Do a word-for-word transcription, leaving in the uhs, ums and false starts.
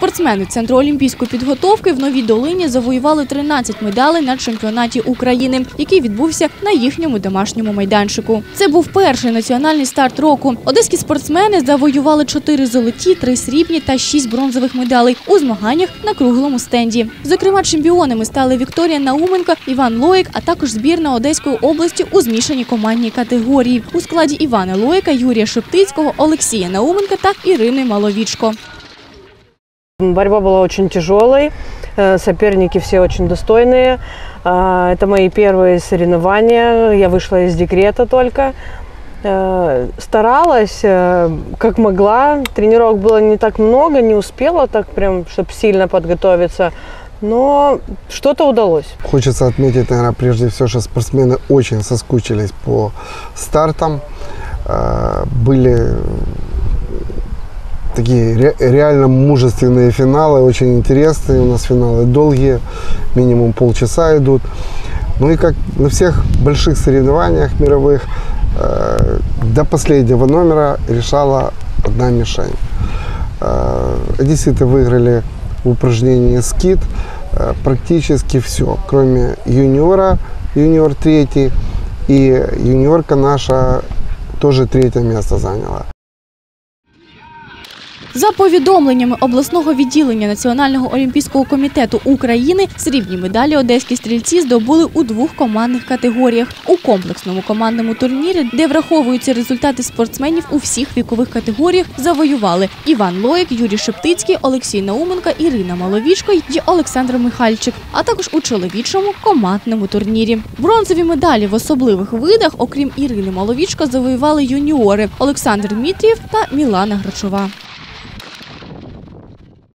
Спортсмени Центру олімпійської підготовки в Новій Долині завоювали тринадцять медалей на чемпіонаті України, який відбувся на їхньому домашньому майданчику. Це був перший національний старт року. Одеські спортсмени завоювали чотири золоті, три срібні та шість бронзових медалей у змаганнях на круглому стенді. Зокрема, чемпіонами стали Вікторія Науменко, Іван Лоїк, а також збірна Одеської області у змішаній командній категорії у складі Івана Лоїка, Юрія Шептицького, Олексія Науменка та Ірини Маловічко. Борьба была очень тяжелой, соперники все очень достойные. Это мои первые соревнования, я вышла из декрета только. Старалась, как могла, тренировок было не так много, не успела так прям, чтобы сильно подготовиться, но что-то удалось. Хочется отметить, наверное, прежде всего, что спортсмены очень соскучились по стартам, были такие ре реально мужественные финалы, очень интересные. У нас финалы долгие, минимум полчаса идут. Ну и как на всех больших соревнованиях мировых, э, до последнего номера решала одна мишень. Э, одесситы выиграли в упражнении скид э, практически все, кроме юниора, юниор третий, и юниорка наша тоже третье место заняла. За повідомленнями обласного відділення Національного олімпійського комітету України, срібні медалі одеські стрільці здобули у двох командних категоріях. У комплексному командному турнірі, де враховуються результати спортсменів у всіх вікових категоріях, завоювали Іван Лоїк, Юрій Шептицький, Олексій Науменко, Ірина Маловічко і Олександр Михальчик, а також у чоловічому командному турнірі. Бронзові медалі в особливих видах, окрім Ірини Маловічко, завоювали юніори Олександр Дмитрієв та Мілана Грачова.